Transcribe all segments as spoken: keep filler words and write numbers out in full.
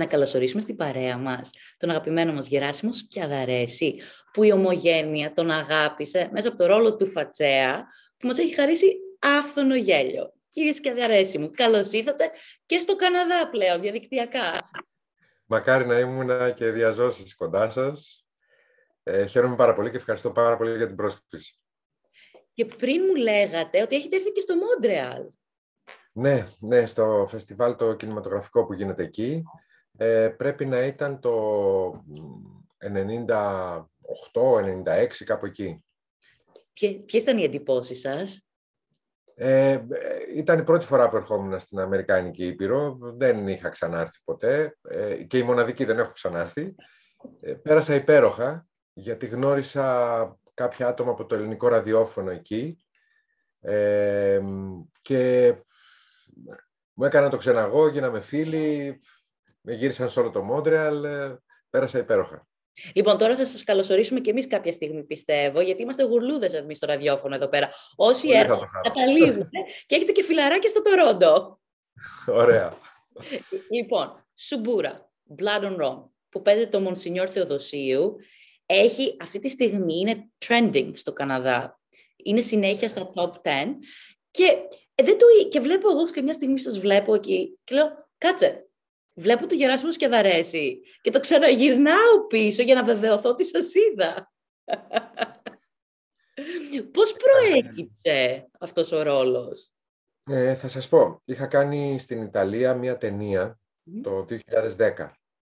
καλωσορίσουμε στην παρέα μας τον αγαπημένο μας Γεράσιμο Skiadaresi, που η ομογένεια τον αγάπησε μέσα από το ρόλο του Φατσέα, που μας έχει χαρίσει άφθονο γέλιο. Κύριε Skiadaresi μου, καλώς ήρθατε και στο Καναδά πλέον, διαδικτυακά. Μακάρι να ήμουν και διαζώσεις κοντά σας. Ε, χαίρομαι πάρα πολύ και ευχαριστώ πάρα πολύ για την πρόσκληση. Και πριν μου λέγατε ότι έχετε έρθει και στο Μόντρεαλ. Ναι, ναι, στο φεστιβάλ το κινηματογραφικό που γίνεται εκεί. Ε, πρέπει να ήταν το ενενήντα οκτώ ενενήντα έξι, κάπου εκεί. Ποιες ήταν οι εντυπώσεις σας? Ε, ήταν η πρώτη φορά που ερχόμουν στην Αμερικάνικη Ήπειρο. Δεν είχα ξανάρθει ποτέ ε, και η μοναδική δεν έχω ξανάρθει. Ε, πέρασα υπέροχα γιατί γνώρισα κάποια άτομα από το ελληνικό ραδιόφωνο εκεί ε, και μου έκανα το ξεναγώ, γίναμε φίλοι, με γύρισαν σε όλο το Μόντρεαλ, πέρασα υπέροχα. Λοιπόν, τώρα θα σας καλωσορίσουμε και εμείς κάποια στιγμή, πιστεύω, γιατί είμαστε γουρλούδες εμείς στο ραδιόφωνο εδώ πέρα. Όσοι έρχονται, καταλήγουν και έχετε και φιλαράκια στο Τορόντο. Ωραία. Λοιπόν, Suburra, Blood on Rome, που παίζεται το Monsignor Theodosiou, έχει, αυτή τη στιγμή είναι trending στο Καναδά. Είναι συνέχεια στα top δέκα και, ε, δεν το, και βλέπω εγώ και μια στιγμή σας βλέπω εκεί και λέω, κάτσε, βλέπω το Gerasimos Skiadaresi και το ξαναγυρνάω πίσω για να βεβαιωθώ ότι σας είδα. Πώς προέκυψε αυτός ο ρόλος? Ε, θα σας πω, είχα κάνει στην Ιταλία μια ταινία mm. το δύο χιλιάδες δέκα.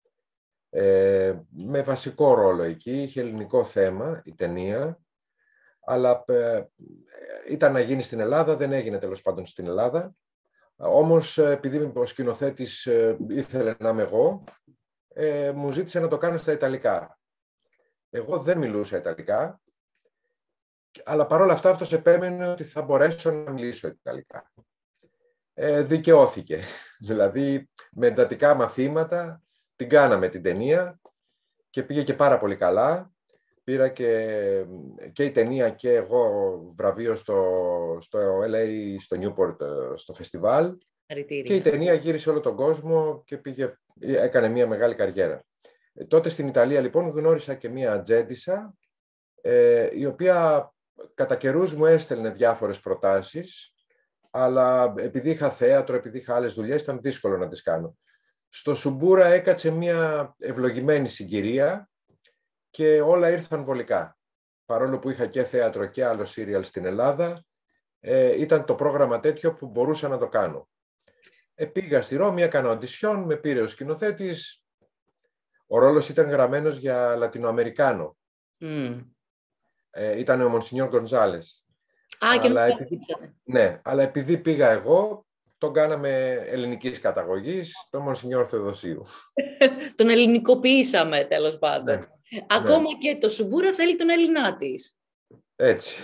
Ε, με βασικό ρόλο εκεί, είχε ελληνικό θέμα η ταινία, αλλά ε, ήταν να γίνει στην Ελλάδα, δεν έγινε τέλος πάντων στην Ελλάδα. Όμως, επειδή ο σκηνοθέτης ε, ήθελε να είμαι εγώ, ε, μου ζήτησε να το κάνω στα Ιταλικά. Εγώ δεν μιλούσα Ιταλικά, αλλά παρόλα αυτά αυτός επέμενε ότι θα μπορέσω να μιλήσω Ιταλικά. Ε, δικαιώθηκε. Δηλαδή, με εντατικά μαθήματα, την κάναμε την ταινία και πήγε και πάρα πολύ καλά. Πήρα και, και η ταινία και εγώ βραβείο στο, στο ελ έι, στο Newport, στο φεστιβάλ. Και η ταινία γύρισε όλο τον κόσμο και πήγε, έκανε μια μεγάλη καριέρα. Ε, τότε στην Ιταλία λοιπόν γνώρισα και μια ατζέντισσα, ε, η οποία κατά καιρούς μου έστελνε διάφορες προτάσεις, αλλά επειδή είχα θέατρο, επειδή είχα άλλες δουλειές, ήταν δύσκολο να τις κάνω. Στο Suburra έκατσε μια ευλογημένη συγκυρία και όλα ήρθαν βολικά. Παρόλο που είχα και θέατρο και άλλο σύριαλ στην Ελλάδα, ε, ήταν το πρόγραμμα τέτοιο που μπορούσα να το κάνω. Ε, πήγα στη Ρώμη, έκανα οντισιόν, με πήρε ο σκηνοθέτης. Ο ρόλος ήταν γραμμένος για Λατινοαμερικάνο. Mm. Ε, ήταν ο Monsignor González. Ah, αλλά, επειδή, ναι, αλλά επειδή πήγα εγώ, τον κάναμε ελληνικής καταγωγής, τον Monsignor Theodosiou. Τον ελληνικοποιήσαμε, τέλος πάντων. Ναι. Ακόμα Ναι. και το Suburra θέλει τον Ελληνά της. Έτσι.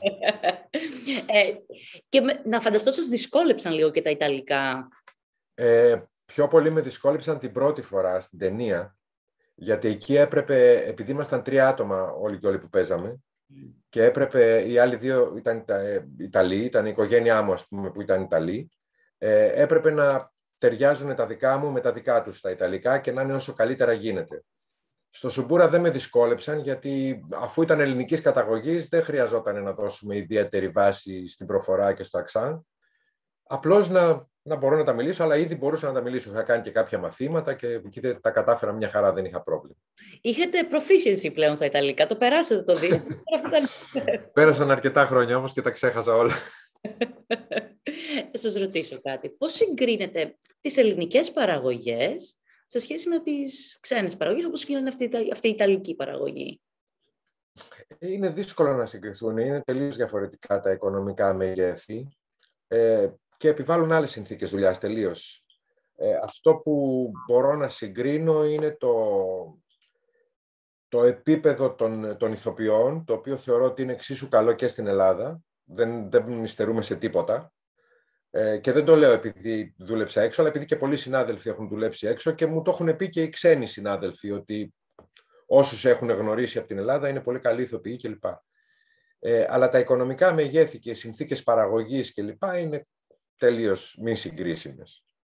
ε, και με, να φανταστώ σας δυσκόλεψαν λίγο και τα Ιταλικά. Ε, πιο πολύ με δυσκόλεψαν την πρώτη φορά στην ταινία, γιατί εκεί έπρεπε, επειδή ήμασταν τρία άτομα όλοι και όλοι που παίζαμε, mm. και έπρεπε, οι άλλοι δύο ήταν Ιταλοί, ήταν η οικογένειά μου, ας πούμε, που ήταν Ιταλοί, ε, έπρεπε να ταιριάζουν τα δικά μου με τα δικά τους τα Ιταλικά και να είναι όσο καλύτερα γίνεται. Στο Suburra δεν με δυσκόλεψαν, γιατί αφού ήταν ελληνικής καταγωγής δεν χρειαζόταν να δώσουμε ιδιαίτερη βάση στην προφορά και στο αξάν. Απλώς να, να μπορώ να τα μιλήσω, αλλά ήδη μπορούσα να τα μιλήσω. Είχα κάνει και κάποια μαθήματα και, και τα κατάφερα μια χαρά, δεν είχα πρόβλημα. Είχατε proficiency πλέον στα Ιταλικά, το περάσατε το δύο. Πέρασαν αρκετά χρόνια όμως και τα ξέχασα όλα. Θα σας ρωτήσω κάτι. Πώς συγκρίνετε τις ελληνικές παραγωγές σε σχέση με τις ξένες παραγωγές, όπως είναι αυτή, αυτή η Ιταλική παραγωγή? Είναι δύσκολο να συγκριθούν. Είναι τελείως διαφορετικά τα οικονομικά μεγέθη ε, και επιβάλλουν άλλες συνθήκες δουλειάς τελείως. Ε, αυτό που μπορώ να συγκρίνω είναι το, το επίπεδο των, των ηθοποιών, το οποίο θεωρώ ότι είναι εξίσου καλό και στην Ελλάδα. Δεν, δεν υστερούμε σε τίποτα. Ε, και δεν το λέω επειδή δούλεψα έξω, αλλά επειδή και πολλοί συνάδελφοι έχουν δουλέψει έξω και μου το έχουν πει και οι ξένοι συνάδελφοι, ότι όσους έχουν γνωρίσει από την Ελλάδα είναι πολύ καλοί ηθοποιοί κλπ. Ε, αλλά τα οικονομικά μεγέθη και οι συνθήκες παραγωγής κλπ. Είναι τελείως μη συγκρίσιμες.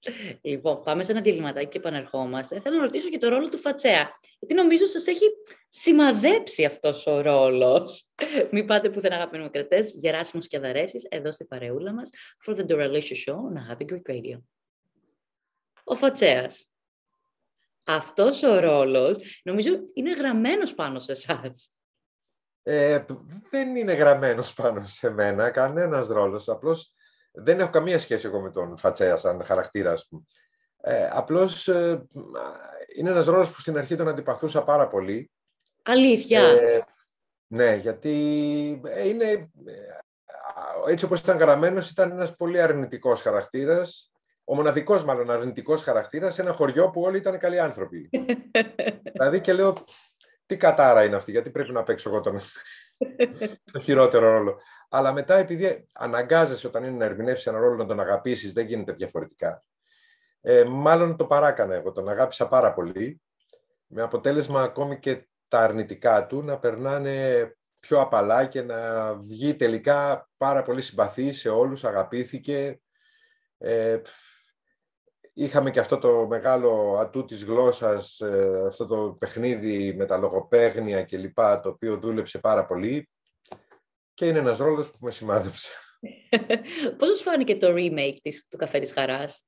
Λοιπόν, πάμε σε ένα διαλυματάκι και επανερχόμαστε. Θέλω να ρωτήσω και το ρόλο του Φατσέα. Γιατί νομίζω σας έχει σημαδέψει αυτός ο ρόλος. Μην πάτε πουθενά, αγαπημένοι μου κρατές. Gerasimos Skiadaresis, εδώ στην παρεούλα μας, for the Doralicious Show, on Happy Greek Radio. Ο Φατσέας. Αυτός ο ρόλος, νομίζω, είναι γραμμένος πάνω σε εσάς. Ε, δεν είναι γραμμένος πάνω σε μένα, κανένας ρόλος. Απλώς δεν έχω καμία σχέση εγώ με τον Φατσέα σαν χαρακτήρα, ας πούμε. Ε, απλώς ε, είναι ένας ρόλος που στην αρχή τον αντιπαθούσα πάρα πολύ. Αλήθεια. Ε, ναι, γιατί είναι, έτσι όπως ήταν γραμμένος, ήταν ένας πολύ αρνητικός χαρακτήρας. Ο μοναδικός μάλλον αρνητικός χαρακτήρας σε ένα χωριό που όλοι ήταν καλοί άνθρωποι. Δηλαδή και λέω, τι κατάρα είναι αυτή, γιατί πρέπει να παίξω εγώ τον το χειρότερο ρόλο. Αλλά μετά, επειδή αναγκάζεσαι όταν είναι να ερμηνεύσεις ένα ρόλο να τον αγαπήσεις, δεν γίνεται διαφορετικά. Ε, μάλλον το παράκανα εγώ, τον αγάπησα πάρα πολύ, με αποτέλεσμα ακόμη και τα αρνητικά του να περνάνε πιο απαλά και να βγει τελικά πάρα πολύ συμπαθή σε όλους, αγαπήθηκε. Ε, είχαμε και αυτό το μεγάλο ατού της γλώσσας, αυτό το παιχνίδι με τα λογοπαίγνια κλπ, το οποίο δούλεψε πάρα πολύ και είναι ένας ρόλος που με σημάδεψε. Πώς σας φάνηκε το remake της, του Καφέ της Χαράς?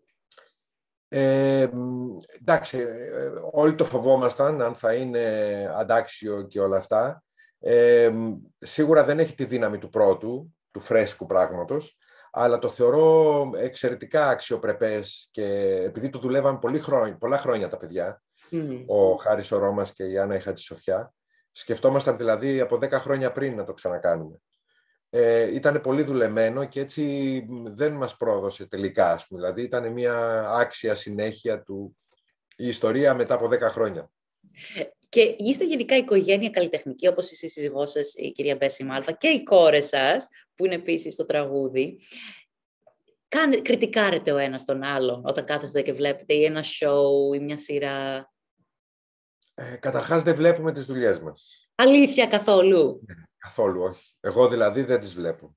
Ε, εντάξει, όλοι το φοβόμασταν αν θα είναι αντάξιο και όλα αυτά. Ε, σίγουρα δεν έχει τη δύναμη του πρώτου, του φρέσκου πράγματος, αλλά το θεωρώ εξαιρετικά αξιοπρεπές και επειδή το δουλεύαν πολύ χρόνια, πολλά χρόνια τα παιδιά, mm. ο Χάρης ο Ρώμας και η Άννα η Χατζησοφιά, σκεφτόμασταν δηλαδή από δέκα χρόνια πριν να το ξανακάνουμε. Ε, ήταν πολύ δουλεμένο και έτσι δεν μας πρόδωσε τελικά, ας πούμε. Δηλαδή ήταν μια άξια συνέχεια του η ιστορία μετά από δέκα χρόνια. Και είστε γενικά οικογένεια καλλιτεχνική, όπως η σύζυγός σας, η κυρία Μπέση Μάλβα, και οι κόρες σας, που είναι επίσης στο τραγούδι. Κάνε, κριτικάρετε ο ένας τον άλλον όταν κάθεστε και βλέπετε ή ένα show ή μια σειρά? Ε, καταρχάς δεν βλέπουμε τις δουλειές μας. Αλήθεια, καθόλου? Ναι, καθόλου όχι. Εγώ δηλαδή δεν τις βλέπω.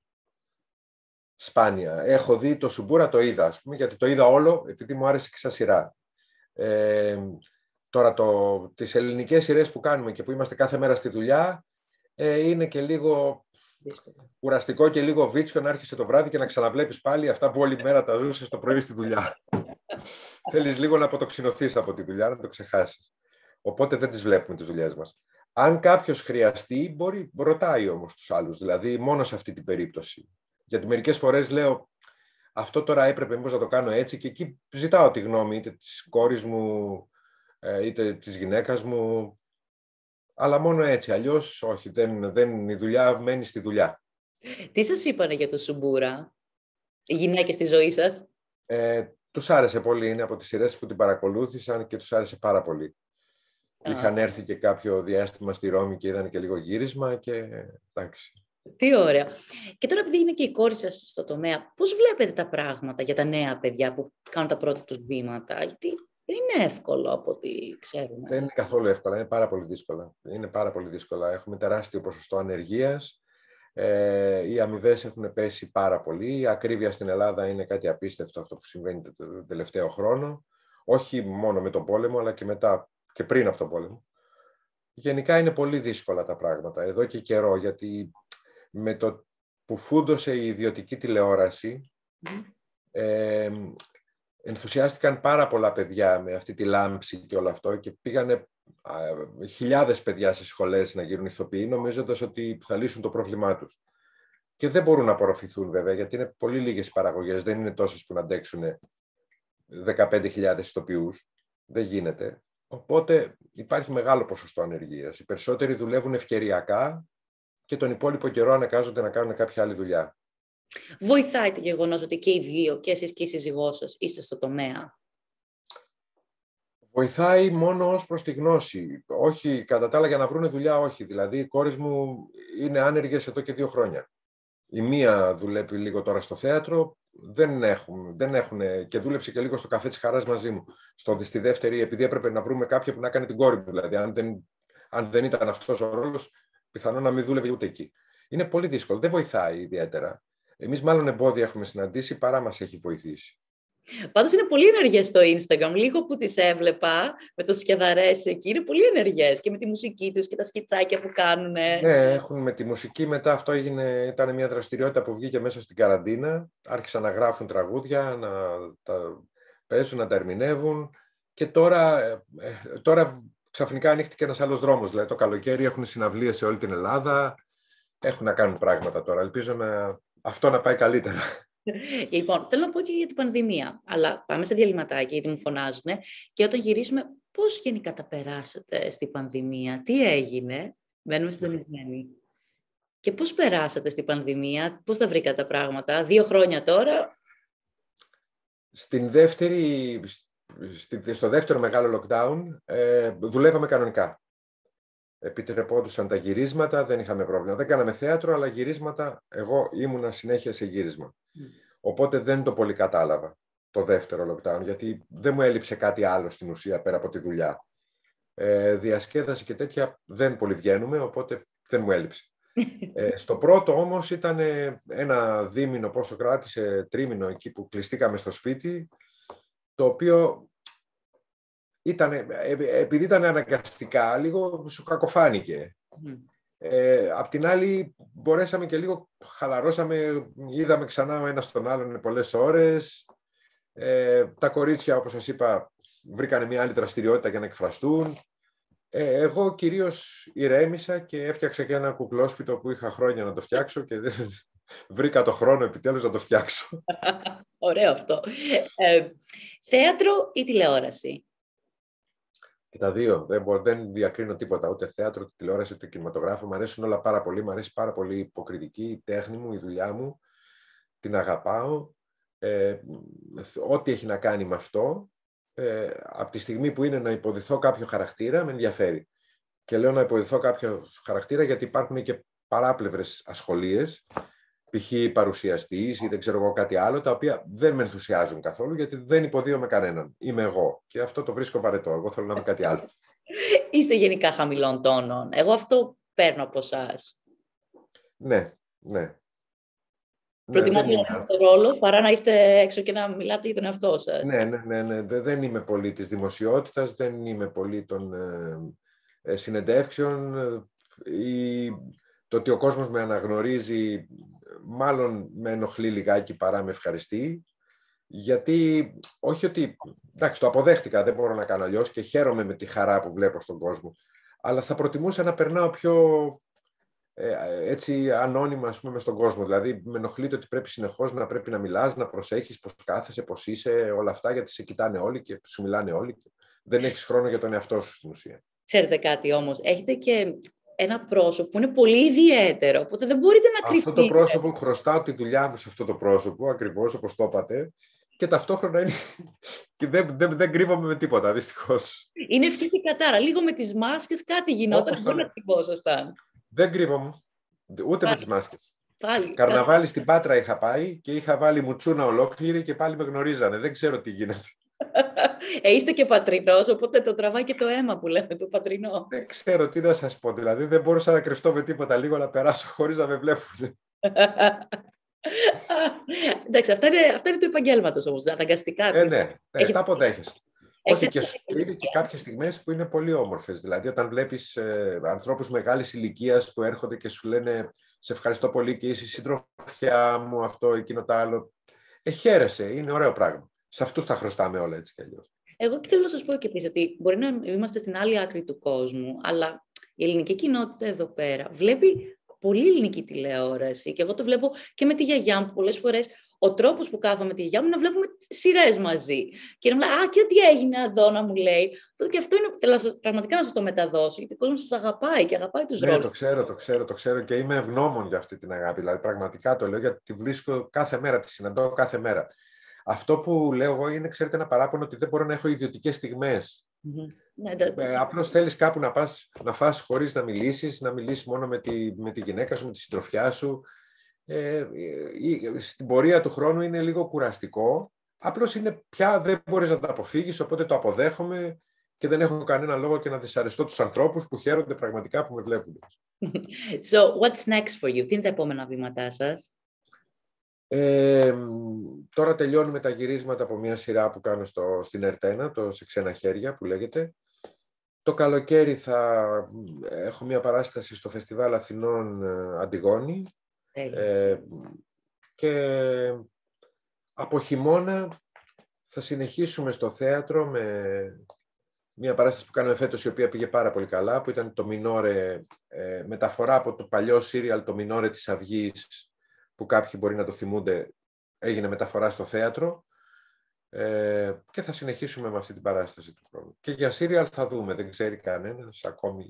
Σπάνια. Έχω δει το Suburra, το είδα, ας πούμε, γιατί το είδα όλο επειδή μου άρεσε και σαν σειρά. Ε, τώρα το, τις ελληνικές σειρές που κάνουμε και που είμαστε κάθε μέρα στη δουλειά ε, είναι και λίγο δύσκολο, κουραστικό και λίγο βίτσιο να έρχεσαι το βράδυ και να ξαναβλέπεις πάλι αυτά που όλη μέρα τα ζούσες το πρωί στη δουλειά. Θέλεις λίγο να αποτοξινωθείς από τη δουλειά, να το ξεχάσεις. Οπότε δεν τις βλέπουμε τις δουλειές μας. Αν κάποιος χρειαστεί, μπορεί, ρωτάει όμως τους άλλους, δηλαδή μόνο σε αυτή την περίπτωση. Γιατί μερικές φορές λέω, αυτό τώρα έπρεπε μήπως να το κάνω έτσι και εκεί ζητάω τη γνώμη είτε της κόρης μου, είτε της γυναίκας μου, αλλά μόνο έτσι, αλλιώς όχι, δεν, δεν, η δουλειά μένει στη δουλειά. Τι σας είπανε για το Suburra, οι γυναίκες στη ζωή σας? Ε, τους άρεσε πολύ, είναι από τις σειρές που την παρακολούθησαν και τους άρεσε πάρα πολύ. Ah. Είχαν έρθει και κάποιο διάστημα στη Ρώμη και είδαν και λίγο γύρισμα και εντάξει. Τι ωραία. Και τώρα επειδή είναι και η κόρη σας στο τομέα, πώς βλέπετε τα πράγματα για τα νέα παιδιά που κάνουν τα πρώτα τους βήματα? Γιατί δεν είναι εύκολο από ό,τι ξέρουμε. Δεν είναι καθόλου εύκολα, είναι πάρα πολύ δύσκολα. Είναι πάρα πολύ δύσκολα. Έχουμε τεράστιο ποσοστό ανεργίας. Ε, οι αμοιβές έχουν πέσει πάρα πολύ. Η ακρίβεια στην Ελλάδα είναι κάτι απίστευτο αυτό που συμβαίνει το τελευταίο χρόνο. Όχι μόνο με τον πόλεμο, αλλά και μετά και πριν από τον πόλεμο. Γενικά είναι πολύ δύσκολα τα πράγματα εδώ και καιρό, γιατί με το που φούντωσε η ιδιωτική τηλεόραση, mm. ε, ενθουσιάστηκαν πάρα πολλά παιδιά με αυτή τη λάμψη και όλο αυτό και πήγανε α, χιλιάδες παιδιά σε σχολές να γίνουν ηθοποιοί, νομίζοντας ότι θα λύσουν το πρόβλημά τους. Και δεν μπορούν να απορροφηθούν βέβαια, γιατί είναι πολύ λίγες οι παραγωγές, δεν είναι τόσες που να αντέξουν δεκαπέντε χιλιάδες ηθοποιούς. Δεν γίνεται. Οπότε υπάρχει μεγάλο ποσοστό ανεργίας. Οι περισσότεροι δουλεύουν ευκαιριακά και τον υπόλοιπο καιρό αναγκάζονται να κάνουν κάποια άλλη δουλειά. Βοηθάει το γεγονός ότι και οι δύο, και εσείς και η σύζυγός σας, είστε στο τομέα? Βοηθάει μόνο ως προς τη γνώση. Όχι, κατά τα άλλα για να βρουν δουλειά, όχι. Δηλαδή, οι κόρες μου είναι άνεργες εδώ και δύο χρόνια. Η μία δουλεύει λίγο τώρα στο θέατρο, δεν έχουν, δεν έχουν και δούλεψε και λίγο στο Καφέ της Χαράς μαζί μου. Στο, στη δεύτερη, επειδή έπρεπε να βρούμε κάποιον που να κάνει την κόρη μου. Δηλαδή, αν δεν, αν δεν ήταν αυτός ο ρόλος, πιθανόν να μην δούλευε ούτε εκεί. Είναι πολύ δύσκολο, δεν βοηθάει ιδιαίτερα. Εμείς μάλλον εμπόδια έχουμε συναντήσει παρά μας έχει βοηθήσει. Πάντως είναι πολύ ενεργές στο Instagram. Λίγο που τις έβλεπα με το Skiadaresis εκεί, είναι πολύ ενεργές και με τη μουσική τους και τα σκιτσάκια που κάνουν. Ναι, έχουν με τη μουσική. Μετά αυτό έγινε, ήταν μια δραστηριότητα που βγήκε μέσα στην καραντίνα. Άρχισαν να γράφουν τραγούδια, να τα παίζουν, να τα ερμηνεύουν. Και τώρα, τώρα ξαφνικά ανοίχτηκε ένας άλλος δρόμος. Δηλαδή το καλοκαίρι έχουν συναυλίες σε όλη την Ελλάδα. Έχουν να κάνουν πράγματα τώρα. Ελπίζω να, αυτό να πάει καλύτερα. Λοιπόν, θέλω να πω και για την πανδημία, αλλά πάμε σε διαλυματάκι γιατί μου φωνάζουν. Και όταν γυρίσουμε, πώς γενικά τα περάσατε στην πανδημία, τι έγινε, μένουμε συντονισμένοι. Και πώς περάσατε στην πανδημία, πώς τα βρήκατε τα πράγματα, δύο χρόνια τώρα. Στην δεύτερη, στο δεύτερο μεγάλο lockdown ε, δουλεύαμε κανονικά. Επιτρεπόντουσαν τα γυρίσματα, δεν είχαμε πρόβλημα. Δεν κάναμε θέατρο, αλλά γυρίσματα, εγώ ήμουνα συνέχεια σε γύρισμα. Mm. Οπότε δεν το πολύ κατάλαβα το δεύτερο lockdown, γιατί δεν μου έλειψε κάτι άλλο στην ουσία πέρα από τη δουλειά. Ε, διασκέδαση και τέτοια δεν πολύ βγαίνουμε, οπότε δεν μου έλειψε. ε, στο πρώτο όμως ήταν ένα δίμηνο, πόσο κράτησε, τρίμηνο εκεί που κλειστήκαμε στο σπίτι, το οποίο... Ήτανε, επειδή ήταν αναγκαστικά, λίγο σου κακοφάνηκε. Mm. Ε, απ' την άλλη, μπορέσαμε και λίγο, χαλαρώσαμε, είδαμε ξανά ο ένας τον άλλον πολλές ώρες. Ε, τα κορίτσια, όπως σας είπα, βρήκανε μια άλλη δραστηριότητα για να εκφραστούν. Ε, εγώ κυρίως ηρέμησα και έφτιαξα και ένα κουκλόσπιτο που είχα χρόνια να το φτιάξω και δεν βρήκα το χρόνο επιτέλους να το φτιάξω. Ωραίο αυτό. Ε, θέατρο ή τηλεόραση? Και τα δύο. Δεν, μπορώ, δεν διακρίνω τίποτα. Ούτε θέατρο, ούτε τηλεόραση, ούτε κινηματογράφο. Μ' αρέσουν όλα πάρα πολύ. Μ' αρέσει πάρα πολύ η υποκριτική, η τέχνη μου, η δουλειά μου. Την αγαπάω. Ε, ό,τι έχει να κάνει με αυτό. Ε, από τη στιγμή που είναι να υποδηθώ κάποιο χαρακτήρα, με ενδιαφέρει. Και λέω να υποδηθώ κάποιο χαρακτήρα γιατί υπάρχουν και παράπλευρες ασχολίες. Π.χ. παρουσιαστής ή δεν ξέρω εγώ κάτι άλλο, τα οποία δεν με ενθουσιάζουν καθόλου, γιατί δεν υποδίωμαι κανέναν. Είμαι εγώ. Και αυτό το βρίσκω βαρετό. Εγώ θέλω να είμαι κάτι άλλο. Είστε γενικά χαμηλών τόνων. Εγώ αυτό παίρνω από εσάς. Ναι, ναι. Προτιμάτε ναι, να το ρόλο παρά να είστε έξω και να μιλάτε για τον εαυτό σας. Ναι, ναι, ναι, ναι. Δεν είμαι πολύ της δημοσιότητας, δεν είμαι πολύ των ε, συνεντεύξεων. Η... Το ότι ο κόσμος με αναγνωρίζει, μάλλον με ενοχλεί λιγάκι παρά με ευχαριστεί. Γιατί, όχι ότι, εντάξει, το αποδέχτηκα, δεν μπορώ να κάνω αλλιώς και χαίρομαι με τη χαρά που βλέπω στον κόσμο. Αλλά θα προτιμούσα να περνάω πιο ε, έτσι ανώνυμα, ας πούμε, μες στον κόσμο. Δηλαδή, με ενοχλεί το ότι πρέπει συνεχώς να πρέπει να μιλάς, να προσέχεις πώς κάθεσαι, πώς είσαι, όλα αυτά, γιατί σε κοιτάνε όλοι και σου μιλάνε όλοι. Και δεν έχεις χρόνο για τον εαυτό σου στην ουσία. Ξέρετε κάτι όμως, έχετε και ένα πρόσωπο που είναι πολύ ιδιαίτερο, οπότε δεν μπορείτε να κρυφτείτε. Αυτό το πρόσωπο, χρωστάω τη δουλειά μου σε αυτό το πρόσωπο, ακριβώς όπως το είπατε, και ταυτόχρονα είναι... και δεν, δεν, δεν κρύβομαι με τίποτα, δυστυχώς. Είναι ευχή και κατάρα. Λίγο με τις μάσκες κάτι γινόταν, δεν κρυβόσασταν. Δεν κρύβομαι, ούτε πάλι με τις μάσκες. Πάλι, Καρναβάλι πάλι. Στην Πάτρα είχα πάει και είχα βάλει μουτσούνα ολόκληρη και πάλι με γνωρίζανε. Δεν ξέρω τι γίνεται. Ε, είστε και πατρινός, οπότε το τραβάει και το αίμα που λέμε, το πατρινό. Δεν ξέρω τι να σας πω, δηλαδή δεν μπορούσα να κρυφτώ με τίποτα, λίγο να περάσω χωρίς να με βλέπουν. Εντάξει, αυτά είναι, αυτά είναι του επαγγέλματος όμως, αναγκαστικά. Ε, ναι, ναι έχετε... τα αποδέχεσαι. Έχετε... Όχι, και σου είναι και κάποιες στιγμές που είναι πολύ όμορφες. Δηλαδή, όταν βλέπεις ε, ανθρώπους μεγάλης ηλικίας που έρχονται και σου λένε «Σε ευχαριστώ πολύ και είσαι η συντροφιά μου, αυτό, εκείνο, το άλλο». Ε, χαίρεσαι, είναι ωραίο πράγμα. Σε αυτούς τα χρωστάμε όλα έτσι κι αλλιώς. Εγώ και θέλω να σας πω και επίσης ότι μπορεί να είμαστε στην άλλη άκρη του κόσμου, αλλά η ελληνική κοινότητα εδώ πέρα βλέπει πολύ ελληνική τηλεόραση και εγώ το βλέπω και με τη γιαγιά μου πολλές φορές. Ο τρόπος που κάθομαι με τη γιαγιά μου είναι να βλέπουμε σειρές μαζί. Και να μου λέει, α, και τι έγινε εδώ να μου λέει. Και αυτό είναι, θέλω πραγματικά να σας το μεταδώσω, γιατί ο κόσμος σας αγαπάει και αγαπάει τους ναι, ρόλους. Ναι, το ξέρω, το ξέρω, το ξέρω και είμαι ευγνώμων για αυτή την αγάπη. Δηλαδή, πραγματικά το λέω γιατί τη βρίσκω κάθε μέρα, τη συναντώ κάθε μέρα. Αυτό που λέω εγώ είναι, ξέρετε, ένα παράπονο ότι δεν μπορώ να έχω ιδιωτικές στιγμές. Mm-hmm. Ναι, ε, απλώς θέλεις κάπου να πας να φας χωρίς να μιλήσεις, να μιλήσεις μόνο με τη, με τη γυναίκα σου, με τη συντροφιά σου. Ε, στην πορεία του χρόνου είναι λίγο κουραστικό. Απλώς είναι πια δεν μπορείς να το αποφύγεις, οπότε το αποδέχομαι και δεν έχω κανένα λόγο και να δυσαρεστώ τους ανθρώπους που χαίρονται πραγματικά που με βλέπουν. So, what's next for you? Τι είναι τα επόμενα βήματά σας? Ε, τώρα τελειώνουμε τα γυρίσματα από μια σειρά που κάνω στο, στην Ερτένα, το «Σε ξένα χέρια» που λέγεται. Το καλοκαίρι θα έχω μια παράσταση στο Φεστιβάλ Αθηνών Αντιγόνη. Ε, και από χειμώνα θα συνεχίσουμε στο θέατρο με μια παράσταση που κάνουμε φέτος, η οποία πήγε πάρα πολύ καλά, που ήταν το Μινόρε, ε, μεταφορά από το παλιό σύριαλ το Μινόρε της Αυγής, που κάποιοι μπορεί να το θυμούνται, έγινε μεταφορά στο θέατρο. Ε, και θα συνεχίσουμε με αυτή την παράσταση του χρόνου. Και για σύριαλ θα δούμε, δεν ξέρει κανένας ακόμη.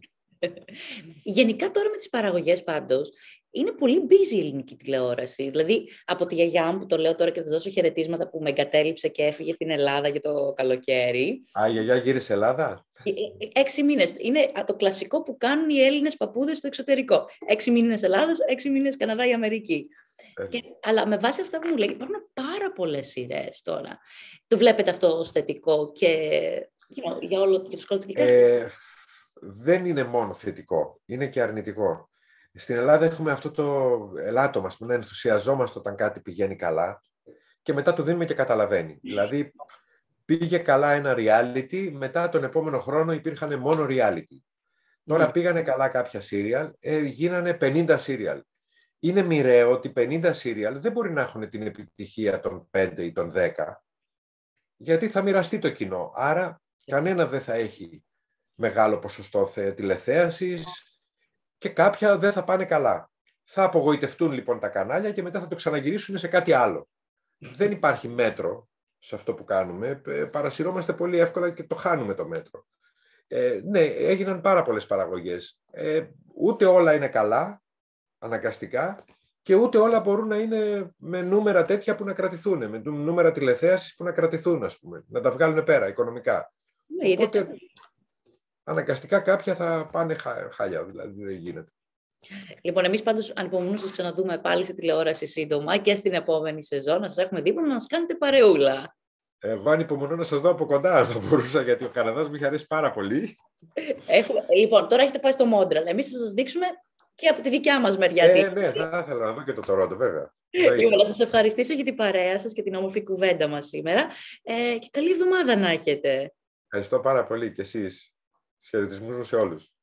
Γενικά τώρα με τις παραγωγές πάντως, είναι πολύ busy η ελληνική τηλεόραση. Δηλαδή, από τη γιαγιά μου που το λέω τώρα και θα σας δώσω χαιρετίσματα που με εγκατέλειψε και έφυγε στην Ελλάδα για το καλοκαίρι. Α, η γιαγιά γύρισε Ελλάδα. Έξι μήνες. Είναι το κλασικό που κάνουν οι Έλληνες παππούδες στο εξωτερικό. Έξι μήνες Ελλάδας, έξι μήνες Καναδά ή Αμερική. Ε. Και, αλλά με βάση αυτά που μου λέει, υπάρχουν πάρα πολλές σειρές τώρα. Το βλέπετε αυτό ως θετικό και you know, για όλο για τους καλλιτεχνικούς. Ε, δεν είναι μόνο θετικό, είναι και αρνητικό. Στην Ελλάδα έχουμε αυτό το ελάττωμα, ας πούμε, να ενθουσιαζόμαστε όταν κάτι πηγαίνει καλά και μετά το δίνουμε και καταλαβαίνει. Δηλαδή, πήγε καλά ένα reality, μετά τον επόμενο χρόνο υπήρχαν μόνο reality. Τώρα mm. πήγανε καλά κάποια serial, ε, γίνανε πενήντα serial. Είναι μοιραίο ότι πενήντα serial δεν μπορεί να έχουν την επιτυχία των πέντε ή των δέκα, γιατί θα μοιραστεί το κοινό. Άρα, κανένα δεν θα έχει μεγάλο ποσοστό τηλεθέασης και κάποια δεν θα πάνε καλά. Θα απογοητευτούν λοιπόν τα κανάλια και μετά θα το ξαναγυρίσουν σε κάτι άλλο. Δεν υπάρχει μέτρο σε αυτό που κάνουμε. Παρασυρώμαστε πολύ εύκολα και το χάνουμε το μέτρο. Ε, ναι, έγιναν πάρα πολλές παραγωγές. Ε, ούτε όλα είναι καλά, αναγκαστικά, και ούτε όλα μπορούν να είναι με νούμερα τέτοια που να κρατηθούν, με νούμερα τηλεθέασης που να κρατηθούν, ας πούμε, να τα βγάλουν πέρα οικονομικά. Ναι, οπότε, γιατί... αναγκαστικά κάποια θα πάνε χα... χάλια, δηλαδή δεν γίνεται. Λοιπόν, εμείς πάντως ανυπομονούμε να σας ξαναδούμε πάλι στη τηλεόραση σύντομα και στην επόμενη σεζόν, να σας έχουμε δίπλα να μας κάνετε παρεούλα. Εγώ ανυπομονώ να σας δω από κοντά, αν θα μπορούσα, γιατί ο Καναδάς μου είχε αρέσει πάρα πολύ. Έχουμε... Λοιπόν, τώρα έχετε πάει στο Μόντρελ. Εμείς θα σας δείξουμε και από τη δικιά μας μεριά. Ε, ναι, θα ήθελα να δω και το Τορόντο, βέβαια. Λοιπόν, να σας ευχαριστήσω για την παρέα σας και την όμορφη κουβέντα μας σήμερα. Ε, και καλή εβδομάδα να έχετε. Ευχαριστώ πάρα πολύ και εσείς. Χαιρετισμούς μου σε όλους.